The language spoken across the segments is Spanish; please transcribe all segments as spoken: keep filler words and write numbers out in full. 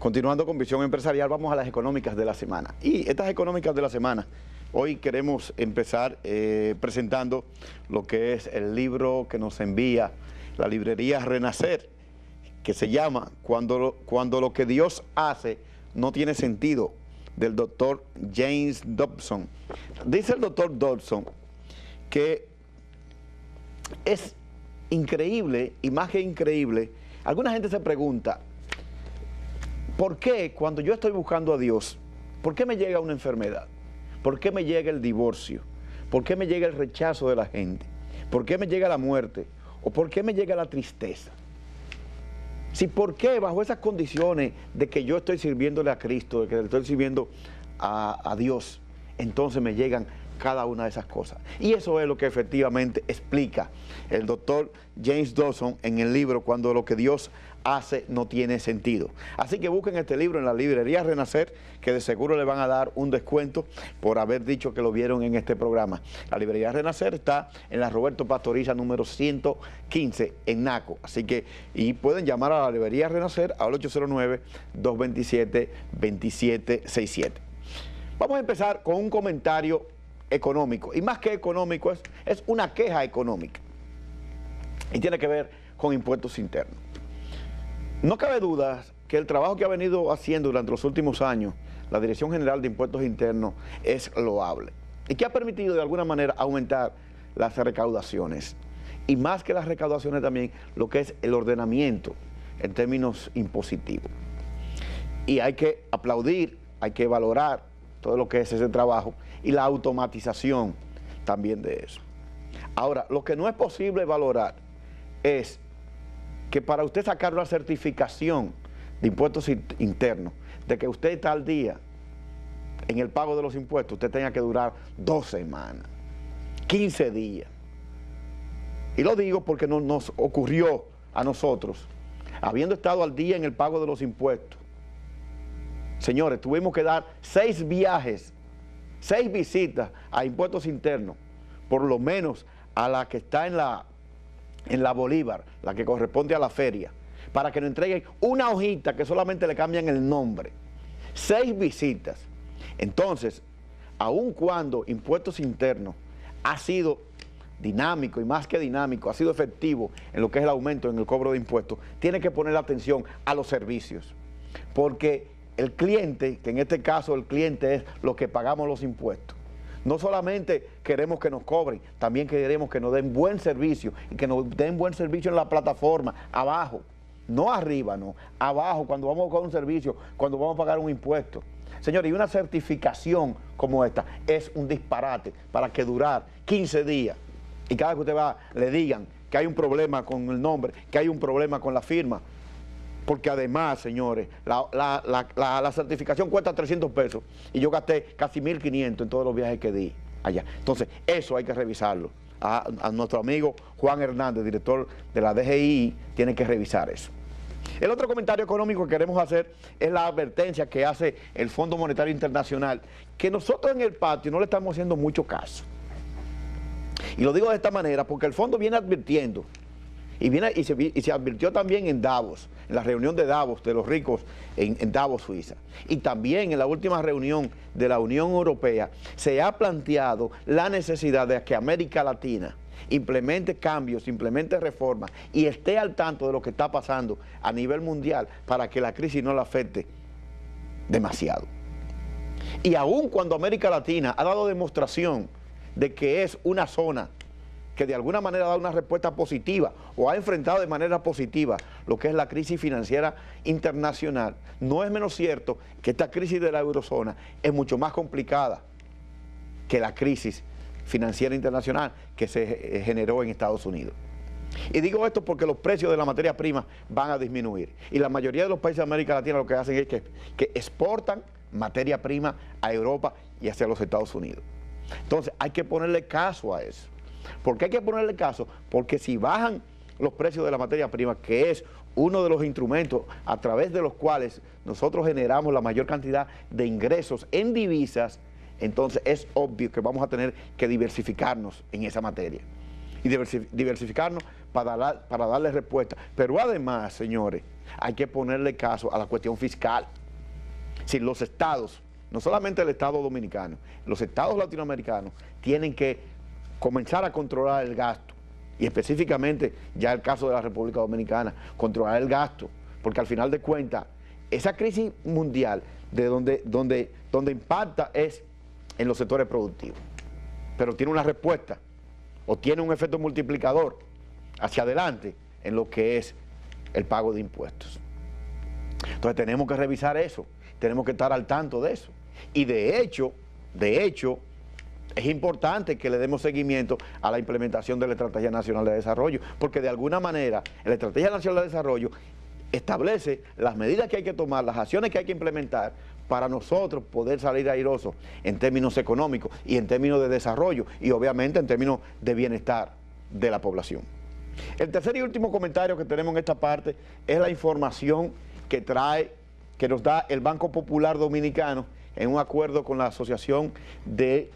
Continuando con Visión Empresarial, vamos a las económicas de la semana. Y estas económicas de la semana, hoy queremos empezar eh, presentando lo que es el libro que nos envía la librería Renacer, que se llama Cuando lo, Cuando lo que Dios hace no tiene sentido, del doctor James Dobson. Dice el doctor Dobson que es increíble, y más que increíble, alguna gente se pregunta, ¿por qué cuando yo estoy buscando a Dios, por qué me llega una enfermedad? ¿Por qué me llega el divorcio? ¿Por qué me llega el rechazo de la gente? ¿Por qué me llega la muerte? ¿O por qué me llega la tristeza? Si por qué bajo esas condiciones de que yo estoy sirviéndole a Cristo, de que le estoy sirviendo a, a Dios, entonces me llegan cada una de esas cosas. Y eso es lo que efectivamente explica el doctor James Dobson en el libro Cuando lo que Dios hace no tiene sentido. Así que busquen este libro en la librería Renacer, que de seguro le van a dar un descuento por haber dicho que lo vieron en este programa. La librería Renacer está en la Roberto Pastoriza número ciento quince en Naco. Así que, y pueden llamar a la librería Renacer al ocho cero nueve, dos dos siete, dos siete seis siete. Vamos a empezar con un comentario económico, y más que económico es, es una queja económica, y tiene que ver con impuestos internos. No cabe duda que el trabajo que ha venido haciendo durante los últimos años la Dirección General de Impuestos Internos es loable, y que ha permitido de alguna manera aumentar las recaudaciones, y más que las recaudaciones también lo que es el ordenamiento en términos impositivos. Y hay que aplaudir, hay que valorar todo lo que es ese trabajo y la automatización también de eso. Ahora, lo que no es posible valorar es que para usted sacar una certificación de impuestos internos, de que usted está al día en el pago de los impuestos, usted tenga que durar dos semanas, quince días. Y lo digo porque no, nos ocurrió a nosotros, habiendo estado al día en el pago de los impuestos. Señores, tuvimos que dar seis viajes, seis visitas a impuestos internos, por lo menos a la que está en la, en la Bolívar, la que corresponde a la feria, para que nos entreguen una hojita que solamente le cambian el nombre. Seis visitas. Entonces, aun cuando impuestos internos ha sido dinámico, y más que dinámico, ha sido efectivo en lo que es el aumento en el cobro de impuestos, tiene que poner atención a los servicios, porque el cliente, que en este caso el cliente es lo que pagamos los impuestos, no solamente queremos que nos cobren, también queremos que nos den buen servicio, y que nos den buen servicio en la plataforma, abajo, no arriba, no, abajo, cuando vamos a buscar un servicio, cuando vamos a pagar un impuesto. Señores, y una certificación como esta es un disparate para que durar quince días, y cada vez que usted va, le digan que hay un problema con el nombre, que hay un problema con la firma. Porque además, señores, la, la, la, la, la certificación cuesta trescientos pesos y yo gasté casi mil quinientos en todos los viajes que di allá. Entonces, eso hay que revisarlo. A, a nuestro amigo Juan Hernández, director de la D G I, tiene que revisar eso. El otro comentario económico que queremos hacer es la advertencia que hace el Fondo Monetario Internacional, que nosotros en el patio no le estamos haciendo mucho caso. Y lo digo de esta manera porque el fondo viene advirtiendo, Y, viene, y, se, y se advirtió también en Davos, en la reunión de Davos, de los ricos en, en Davos, Suiza. Y también en la última reunión de la Unión Europea se ha planteado la necesidad de que América Latina implemente cambios, implemente reformas y esté al tanto de lo que está pasando a nivel mundial para que la crisis no la afecte demasiado. Y aun cuando América Latina ha dado demostración de que es una zona que de alguna manera da una respuesta positiva o ha enfrentado de manera positiva lo que es la crisis financiera internacional, no es menos cierto que esta crisis de la eurozona es mucho más complicada que la crisis financiera internacional que se generó en Estados Unidos. Y digo esto porque los precios de la materia prima van a disminuir, y la mayoría de los países de América Latina lo que hacen es que, que exportan materia prima a Europa y hacia los Estados Unidos. Entonces hay que ponerle caso a eso. ¿Por qué hay que ponerle caso? Porque si bajan los precios de la materia prima, que es uno de los instrumentos a través de los cuales nosotros generamos la mayor cantidad de ingresos en divisas, entonces es obvio que vamos a tener que diversificarnos en esa materia. Y diversificarnos para, dar, para darle respuesta. Pero además, señores, hay que ponerle caso a la cuestión fiscal. Si los estados, no solamente el Estado dominicano, los estados latinoamericanos tienen que comenzar a controlar el gasto, y específicamente ya el caso de la República Dominicana, controlar el gasto, porque al final de cuentas, esa crisis mundial de donde, donde, donde impacta es en los sectores productivos, pero tiene una respuesta o tiene un efecto multiplicador hacia adelante en lo que es el pago de impuestos. Entonces tenemos que revisar eso, tenemos que estar al tanto de eso. Y de hecho, de hecho, es importante que le demos seguimiento a la implementación de la Estrategia Nacional de Desarrollo, porque de alguna manera la Estrategia Nacional de Desarrollo establece las medidas que hay que tomar, las acciones que hay que implementar para nosotros poder salir airosos en términos económicos y en términos de desarrollo y obviamente en términos de bienestar de la población. El tercer y último comentario que tenemos en esta parte es la información que trae, que nos da el Banco Popular Dominicano en un acuerdo con la Asociación de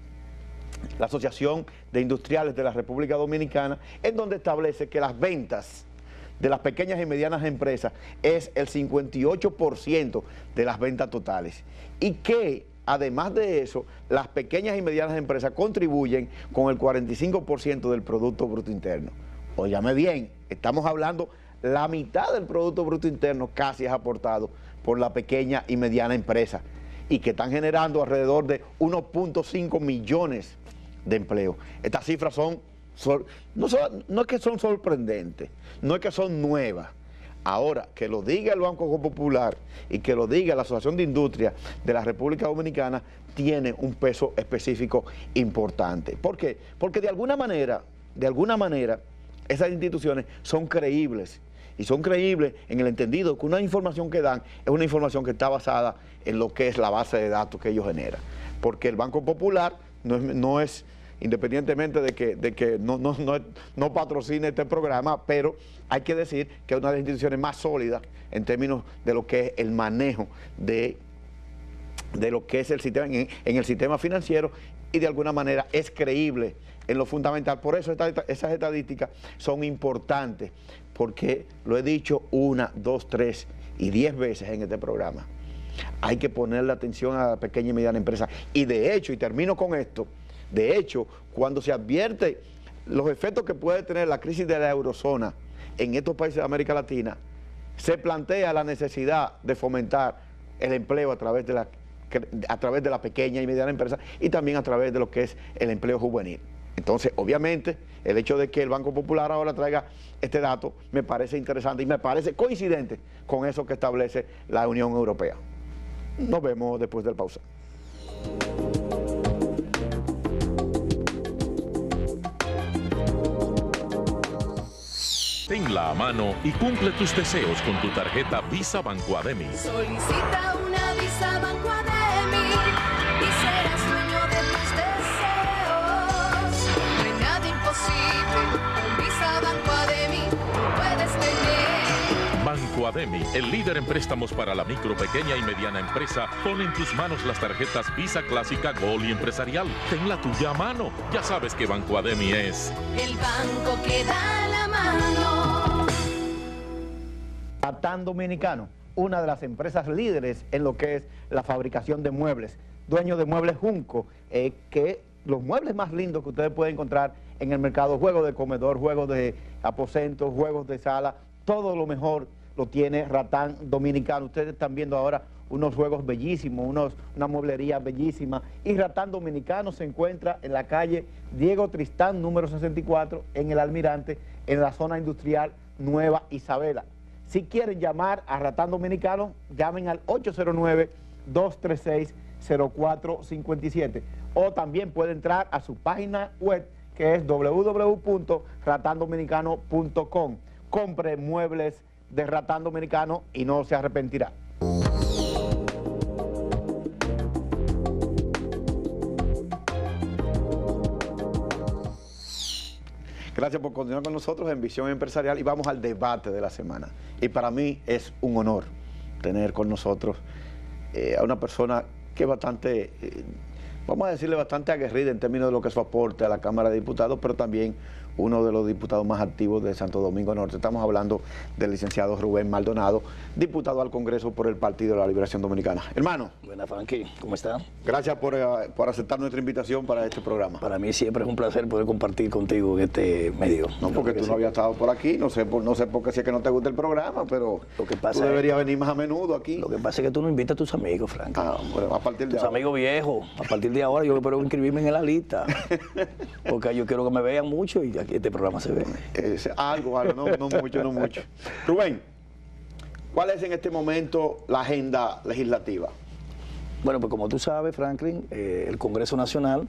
la Asociación de Industriales de la República Dominicana, en donde establece que las ventas de las pequeñas y medianas empresas es el cincuenta y ocho por ciento de las ventas totales y que además de eso las pequeñas y medianas empresas contribuyen con el cuarenta y cinco por ciento del Producto Bruto Interno. Óyame bien, estamos hablando la mitad del Producto Bruto Interno casi es aportado por la pequeña y mediana empresa y que están generando alrededor de uno punto cinco millones de empleos. Estas cifras son, son no, son, no es que son sorprendentes, no es que son nuevas. Ahora, que lo diga el Banco Popular y que lo diga la Asociación de Industria de la República Dominicana tiene un peso específico importante. ¿Por qué? Porque de alguna manera, de alguna manera, esas instituciones son creíbles y son creíbles en el entendido que una información que dan es una información que está basada en lo que es la base de datos que ellos generan. Porque el Banco Popular no es, no es independientemente de que, de que no, no, no, no patrocine este programa, pero hay que decir que es una de las instituciones más sólidas en términos de lo que es el manejo de, de lo que es el sistema, en, en el sistema financiero y de alguna manera es creíble en lo fundamental. Por eso esta, esas estadísticas son importantes, porque lo he dicho una, dos, tres y diez veces en este programa. Hay que ponerle atención a la pequeña y mediana empresa. Y de hecho, y termino con esto, de hecho, cuando se advierte los efectos que puede tener la crisis de la eurozona en estos países de América Latina, se plantea la necesidad de fomentar el empleo a través de la, a través de la pequeña y mediana empresa y también a través de lo que es el empleo juvenil. Entonces, obviamente, el hecho de que el Banco Popular ahora traiga este dato me parece interesante y me parece coincidente con eso que establece la Unión Europea. Nos vemos después del pausa. Tenla a mano y cumple tus deseos con tu tarjeta Visa Banco Ademi. Solicita una Visa Banco Ademi y serás dueño de tus deseos. No hay nada imposible, con Visa Banco Ademi puedes tener. Banco Ademi, el líder en préstamos para la micro, pequeña y mediana empresa, pone en tus manos las tarjetas Visa Clásica, Gold y Empresarial. Ten la tuya a mano. Ya sabes que Banco Ademi es El banco que da la mano. Ratán Dominicano, una de las empresas líderes en lo que es la fabricación de muebles, dueño de Muebles Junco, eh, que los muebles más lindos que ustedes pueden encontrar en el mercado, juegos de comedor, juegos de aposento, juegos de sala, todo lo mejor lo tiene Ratán Dominicano. Ustedes están viendo ahora unos juegos bellísimos, unos, una mueblería bellísima, y Ratán Dominicano se encuentra en la calle Diego Tristán, número sesenta y cuatro, en el Almirante, en la zona industrial Nueva Isabela. Si quieren llamar a Ratán Dominicano, llamen al ocho cero nueve, dos tres seis, cero cuatro cinco siete o también pueden entrar a su página web que es w w w punto ratán dominicano punto com. Compre muebles de Ratán Dominicano y no se arrepentirá. Gracias por continuar con nosotros en Visión Empresarial y vamos al debate de la semana. Y para mí es un honor tener con nosotros eh, a una persona que es bastante, eh, vamos a decirle, bastante aguerrida en términos de lo que es su aporte a la Cámara de Diputados, pero también uno de los diputados más activos de Santo Domingo Norte. Estamos hablando del licenciado Rubén Maldonado, diputado al Congreso por el Partido de la Liberación Dominicana. Hermano. Buenas, Frankie, ¿cómo está? Gracias por, uh, por aceptar nuestra invitación para este programa. Para mí siempre es un placer poder compartir contigo en este medio. No, porque tú no habías estado por aquí, no sé por, no sé por qué si es que no te gusta el programa, pero lo que pasa tú deberías es, venir más a menudo aquí. Lo que pasa es que tú no invitas a tus amigos, Frankie. Ah, bueno, a partir de tus ahora. amigos viejos, a partir de ahora yo espero inscribirme en la lista, porque yo quiero que me vean mucho y aquí este programa se ve. Es algo, algo, no, no mucho, no mucho. Rubén, ¿cuál es en este momento la agenda legislativa? Bueno, pues como tú sabes, Franklin, eh, el Congreso Nacional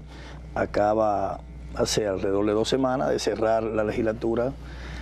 acaba hace alrededor de dos semanas de cerrar la legislatura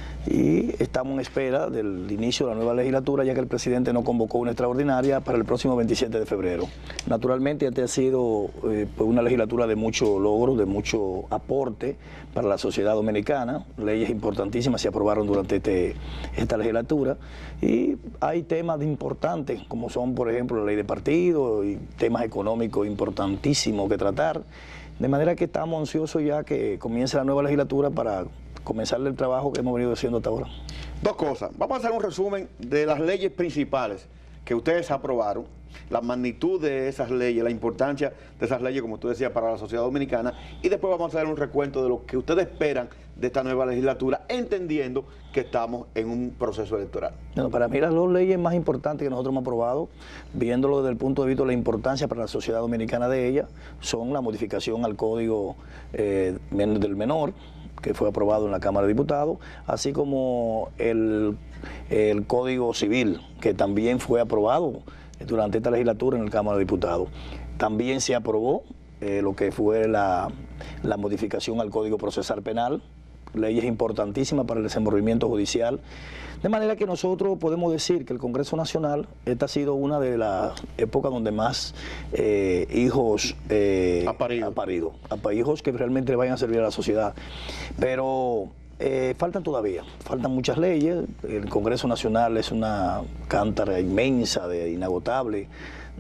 y estamos en espera del inicio de la nueva legislatura, ya que el presidente no convocó una extraordinaria para el próximo veintisiete de febrero. Naturalmente, esta ha sido eh, pues una legislatura de mucho logro, de mucho aporte para la sociedad dominicana. Leyes importantísimas se aprobaron durante este, esta legislatura y hay temas importantes, como son, por ejemplo, la ley de partidos y temas económicos importantísimos que tratar. De manera que estamos ansiosos ya que comience la nueva legislatura para comenzar el trabajo que hemos venido haciendo hasta ahora. Dos cosas. Vamos a hacer un resumen de las leyes principales que ustedes aprobaron, la magnitud de esas leyes, la importancia de esas leyes, como tú decías, para la sociedad dominicana, y después vamos a hacer un recuento de lo que ustedes esperan de esta nueva legislatura, entendiendo que estamos en un proceso electoral. Bueno, para mí las dos leyes más importantes que nosotros hemos aprobado, viéndolo desde el punto de vista de la importancia para la sociedad dominicana de ella, son la modificación al Código eh, del Menor, que fue aprobado en la Cámara de Diputados, así como el, el Código Civil, que también fue aprobado durante esta legislatura en la Cámara de Diputados. También se aprobó eh, lo que fue la, la modificación al Código Procesal Penal, leyes importantísimas para el desenvolvimiento judicial. De manera que nosotros podemos decir que el Congreso Nacional, esta ha sido una de las épocas donde más eh, hijos eh, ha parido. ha parido, ha, hijos que realmente le vayan a servir a la sociedad. Pero eh, faltan todavía, faltan muchas leyes. El Congreso Nacional es una cántara inmensa, de, inagotable,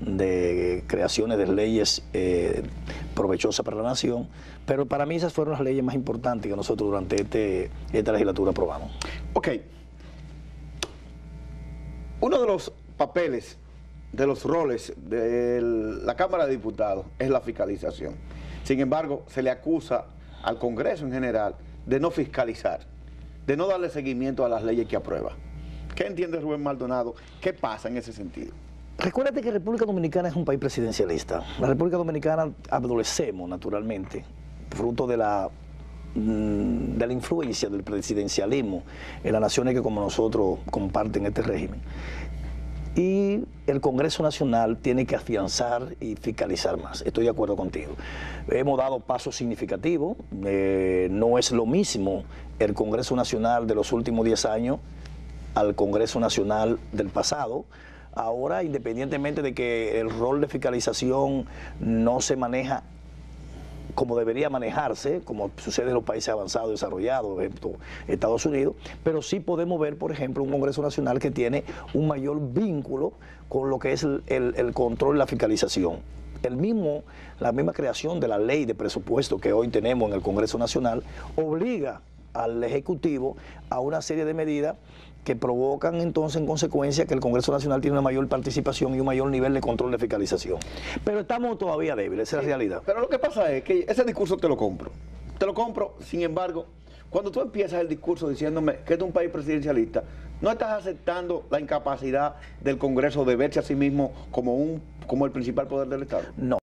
de creaciones de leyes eh, provechosas para la nación, pero para mí esas fueron las leyes más importantes que nosotros durante este, esta legislatura aprobamos. Ok. Uno de los papeles, de los roles de la Cámara de Diputados es la fiscalización. Sin embargo, se le acusa al Congreso en general de no fiscalizar, de no darle seguimiento a las leyes que aprueba. ¿Qué entiende Rubén Maldonado? ¿Qué pasa en ese sentido? Recuérdate que República Dominicana es un país presidencialista. La República Dominicana adolecemos, naturalmente, fruto de la, mm, de la influencia del presidencialismo en las naciones que como nosotros comparten este régimen. Y el Congreso Nacional tiene que afianzar y fiscalizar más. Estoy de acuerdo contigo. Hemos dado pasos significativos. Eh, no es lo mismo el Congreso Nacional de los últimos diez años al Congreso Nacional del pasado. Ahora, independientemente de que el rol de fiscalización no se maneja como debería manejarse, como sucede en los países avanzados, desarrollados, ejemplo, Estados Unidos, pero sí podemos ver, por ejemplo, un Congreso Nacional que tiene un mayor vínculo con lo que es el, el, el control y la fiscalización. El mismo, la misma creación de la ley de presupuesto que hoy tenemos en el Congreso Nacional obliga al Ejecutivo a una serie de medidas que provocan entonces en consecuencia que el Congreso Nacional tiene una mayor participación y un mayor nivel de control de fiscalización. Pero estamos todavía débiles, esa es la realidad. Pero lo que pasa es que ese discurso te lo compro. Te lo compro, sin embargo, cuando tú empiezas el discurso diciéndome que es un país presidencialista, no estás aceptando la incapacidad del Congreso de verse a sí mismo como, un, como el principal poder del Estado. No.